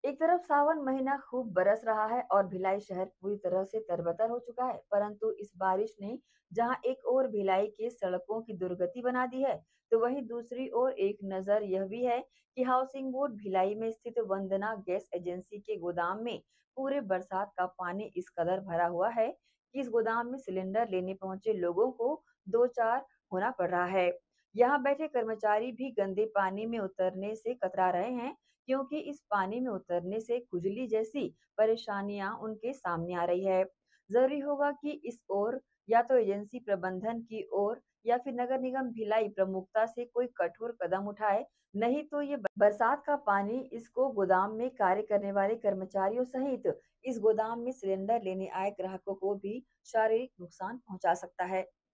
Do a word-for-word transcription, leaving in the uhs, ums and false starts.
एक तरफ सावन महीना खूब बरस रहा है और भिलाई शहर पूरी तरह से तरबतर हो चुका है, परंतु इस बारिश ने जहां एक ओर भिलाई के सड़कों की दुर्गति बना दी है, तो वहीं दूसरी ओर एक नजर यह भी है कि हाउसिंग बोर्ड भिलाई में स्थित वंदना गैस एजेंसी के गोदाम में पूरे बरसात का पानी इस कदर भरा हुआ है कि इस गोदाम में सिलेंडर लेने पहुंचे लोगों को दो चार होना पड़ रहा है। यहाँ बैठे कर्मचारी भी गंदे पानी में उतरने से कतरा रहे हैं, क्योंकि इस पानी में उतरने से खुजली जैसी परेशानियां उनके सामने आ रही है। जरूरी होगा कि इस ओर या तो एजेंसी प्रबंधन की ओर या फिर नगर निगम भिलाई प्रमुखता से कोई कठोर कदम उठाए, नहीं तो ये बरसात का पानी इसको गोदाम में कार्य करने वाले कर्मचारियों सहित इस गोदाम में सिलेंडर लेने आए ग्राहकों को भी शारीरिक नुकसान पहुंचा सकता है।